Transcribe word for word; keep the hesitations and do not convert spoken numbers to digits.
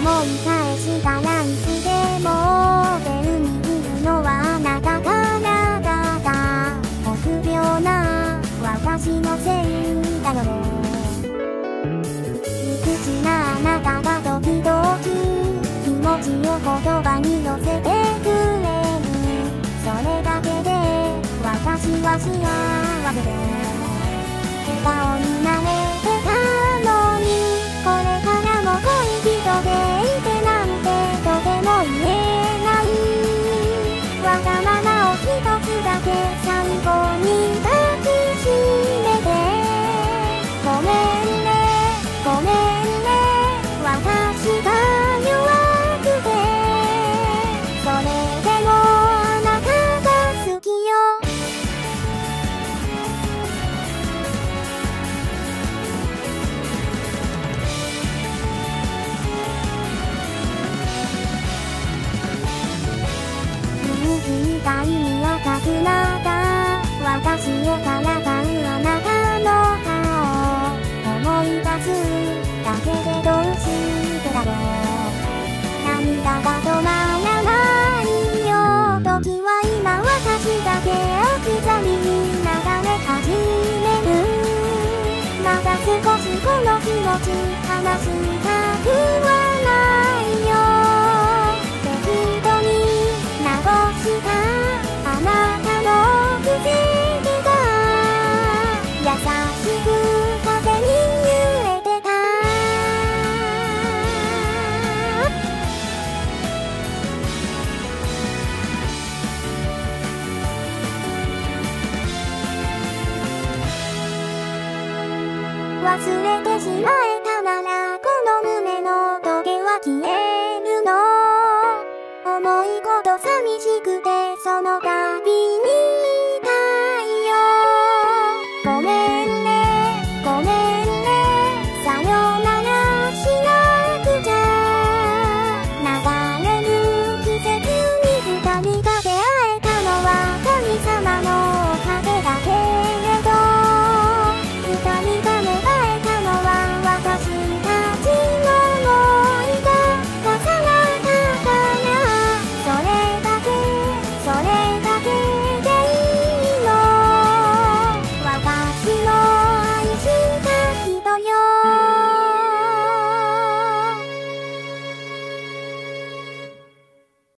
思い返したらいつでも手にいるのはあなたからだった。臆病な私のせいだよね。理屈なあなたが時々気持ちを言葉に乗せてくれる。それだけで私は幸せで笑顔になれてたのに、これからも恋人でいてなんてとても言えない。わがままを一つだけ最後に抱きしめて、ごめんねごめんね私が弱くて、それでもあなたが好きよ。みたいに赤くなった私へからかうあなたの歯を思い出すだけでどうしてだろう。涙が止まらないよ。時は今私だけ置き去りに流れ始める。まだ少しこの気持ち話したくはないよ。適度に直したあなたの口が優しく風に揺れてた。忘れてしまえたならこの胸のトゲは消えるの。重いこと寂しくてその度